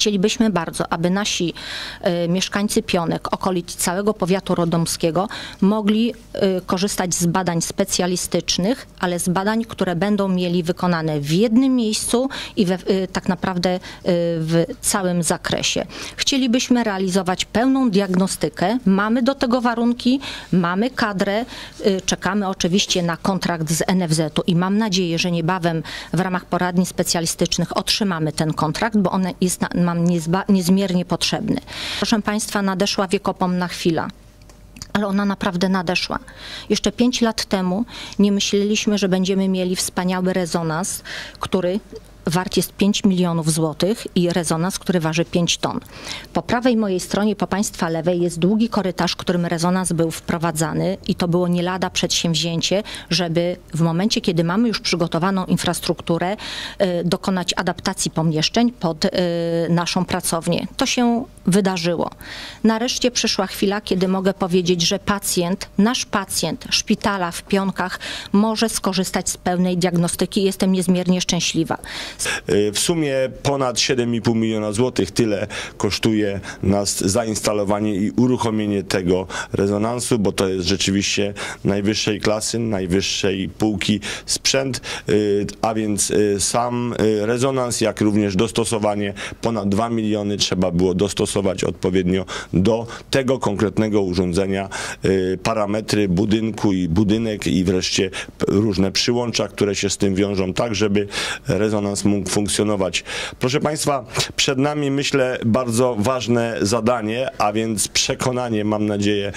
Chcielibyśmy bardzo, aby nasi mieszkańcy Pionek, okolic całego powiatu radomskiego mogli korzystać z badań specjalistycznych, ale z badań, które będą mieli wykonane w jednym miejscu i tak naprawdę w całym zakresie. Chcielibyśmy realizować pełną diagnostykę. Mamy do tego warunki, mamy kadrę, czekamy oczywiście na kontrakt z NFZ-u i mam nadzieję, że niebawem w ramach poradni specjalistycznych otrzymamy ten kontrakt, bo on jest nam niezmiernie potrzebny. Proszę Państwa, nadeszła wiekopomna chwila. Ale ona naprawdę nadeszła. Jeszcze 5 lat temu nie myśleliśmy, że będziemy mieli wspaniały rezonans, który wart jest 5 milionów złotych i rezonans, który waży 5 ton. Po prawej mojej stronie, po Państwa lewej jest długi korytarz, którym rezonans był wprowadzany i to było nie lada przedsięwzięcie, żeby w momencie, kiedy mamy już przygotowaną infrastrukturę, dokonać adaptacji pomieszczeń pod naszą pracownię. To się wydarzyło. Nareszcie przyszła chwila, kiedy mogę powiedzieć, że nasz pacjent szpitala w Pionkach może skorzystać z pełnej diagnostyki. Jestem niezmiernie szczęśliwa. W sumie ponad 7,5 miliona złotych tyle kosztuje nas zainstalowanie i uruchomienie tego rezonansu, bo to jest rzeczywiście najwyższej klasy, najwyższej półki sprzęt, a więc sam rezonans, jak również dostosowanie, ponad 2 miliony trzeba było dostosować odpowiednio do tego konkretnego urządzenia, parametry budynku i budynek i wreszcie różne przyłącza, które się z tym wiążą, tak żeby rezonans mógł funkcjonować. Proszę Państwa, przed nami, myślę, bardzo ważne zadanie, a więc przekonanie, mam nadzieję,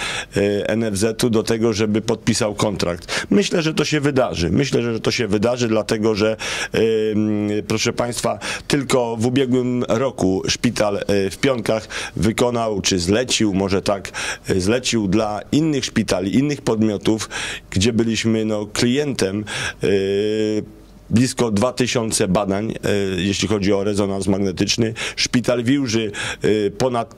NFZ-u do tego, żeby podpisał kontrakt. Myślę, że to się wydarzy. Myślę, że to się wydarzy, dlatego że, proszę Państwa, tylko w ubiegłym roku szpital w Pionkach wykonał, czy zlecił, może tak, zlecił dla innych szpitali, innych podmiotów, gdzie byliśmy klientem, blisko 2000 badań, jeśli chodzi o rezonans magnetyczny. Szpital Wiłży ponad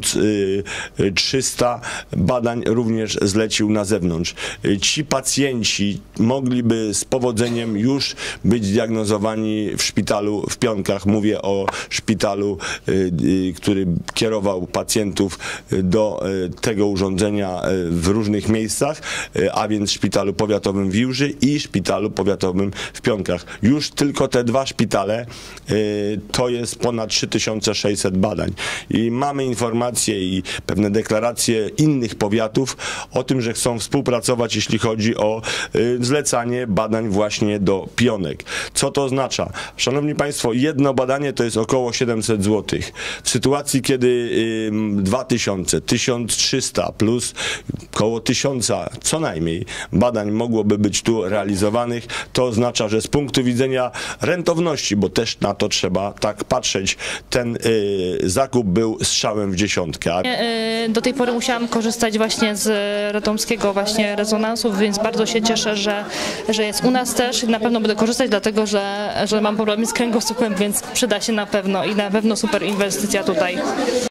1300 badań również zlecił na zewnątrz. Ci pacjenci mogliby z powodzeniem już być diagnozowani w szpitalu w Pionkach. Mówię o szpitalu, który kierował pacjentów do tego urządzenia w różnych miejscach, a więc szpitalu powiatowym w Wiłży i szpitalu powiatowym w Pionkach. Już tylko te dwa szpitale to jest ponad 3600 badań. I mamy informacje i pewne deklaracje innych powiatów o tym, że chcą współpracować, jeśli chodzi o zlecanie badań właśnie do Pionek. Co to oznacza? Szanowni Państwo, jedno badanie to jest około 700 zł. W sytuacji, kiedy 2000, 1300 plus około 1000 co najmniej badań mogłoby być tu realizowanych, to oznacza, że z punktu widzenia rentowności, bo też na to trzeba tak patrzeć, ten zakup był strzałem w dziesiątkę. Do tej pory musiałam korzystać właśnie z radomskiego właśnie rezonansu, więc bardzo się cieszę, że jest u nas też i na pewno będę korzystać, dlatego że mam problemy z kręgosłupem, więc przyda się na pewno i na pewno super inwestycja tutaj.